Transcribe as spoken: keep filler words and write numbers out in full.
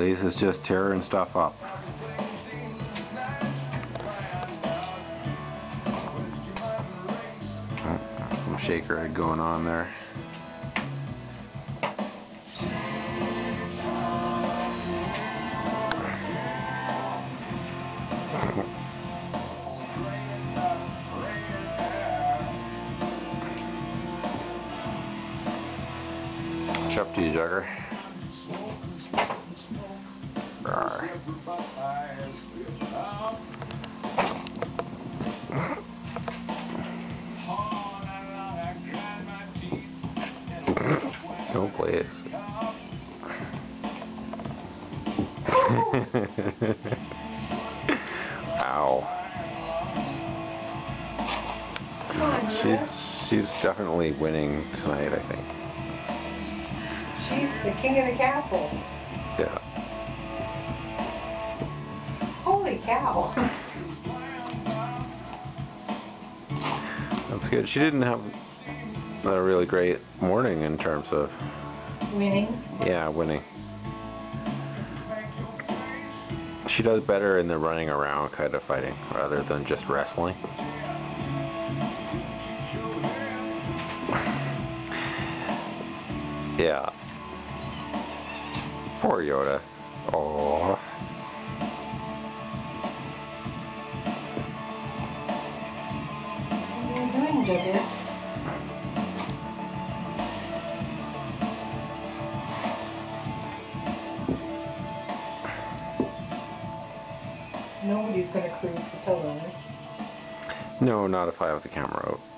Elise is just tearing stuff up. Oh, some shaker egg going on there. It's up to you, Jugger. Rawr. Don't play it. Ow. She's she's definitely winning tonight, I think. She's the king of the castle. Yeah. Holy cow. That's good. She didn't have a really great morning in terms of Winning? Yeah, winning. She does better in the running around kind of fighting rather than just wrestling. Yeah. Poor Yoda. Oh. What are you doing, Jugger? Nobody's gonna cruise the pillow. No, not if I have the camera out.